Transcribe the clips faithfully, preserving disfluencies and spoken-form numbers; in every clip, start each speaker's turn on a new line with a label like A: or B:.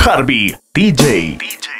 A: Harvey D J.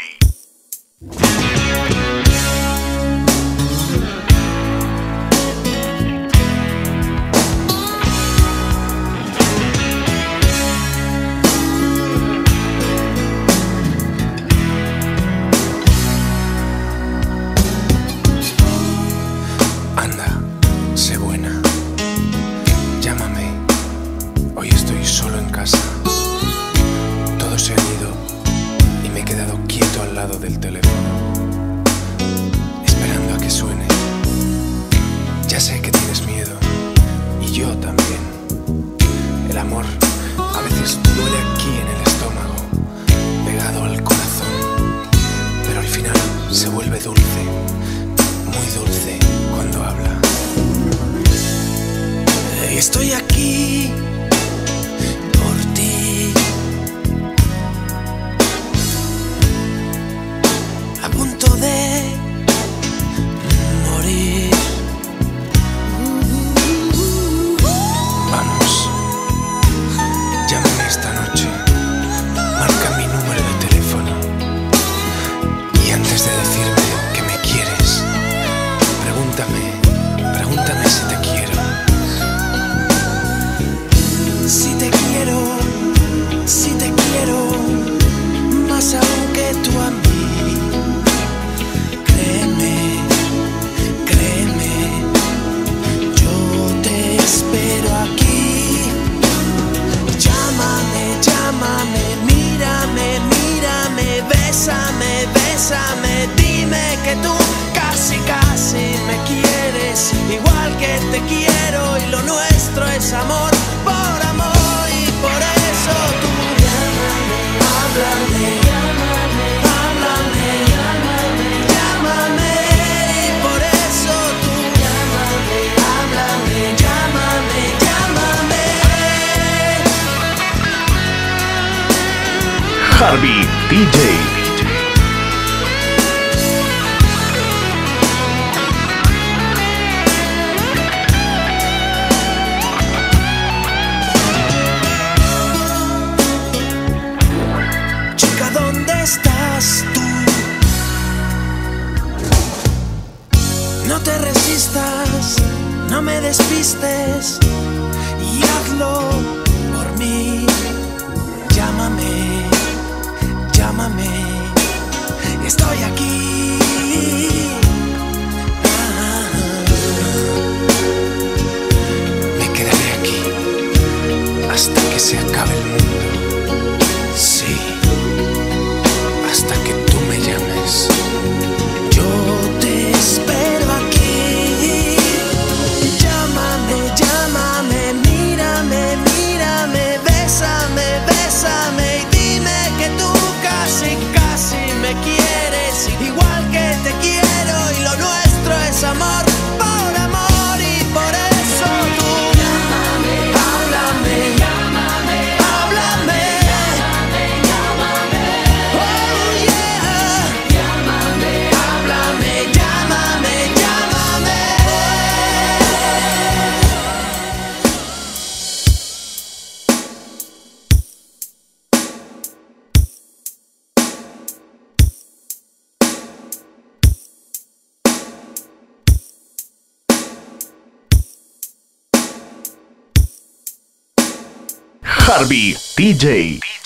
B: Anda, sé buena, llámame, hoy estoy solo en casa. Todos se han ido y me he quedado quieto al lado del teléfono, esperando a que suene. Ya sé que tienes miedo, y yo también. El amor a veces duele aquí en el estómago, pegado al corazón, pero al final se vuelve dulce, muy dulce cuando habla. Estoy aquí por ti, a punto de morir. Vamos, llámame esta noche, marca mi número de teléfono, y antes de decirme que me quieres, pregúntame, pregúntame si te quiero. Si te quiero, si te quiero, más aún que tú a mí. Créeme, créeme, yo te espero aquí. Llámame, llámame, mírame, mírame, bésame, bésame, dime que tú casi, casi me quieres, igual que te quiero, y lo nuestro es amor por amor, y por eso tú llámame, háblame, háblame, llámame, y por eso tú llámame, háblame, llámame, llámame.
A: Harvey D J.
B: Estás tú, no te resistas, no me despistes, y hazlo por mí. Llámame, llámame, estoy aquí. Ah, me quedaré aquí hasta que se acabe el mundo. Sí, hasta que tú me llames. Yo te espero aquí. Llámame, llámame, mírame, mírame, bésame, bésame, y dime que tú casi, casi me quieres, igual que te quiero, y lo nuestro es amor por amor, y por eso tú llámame, háblame, llámame, háblame.
A: Harvey D J.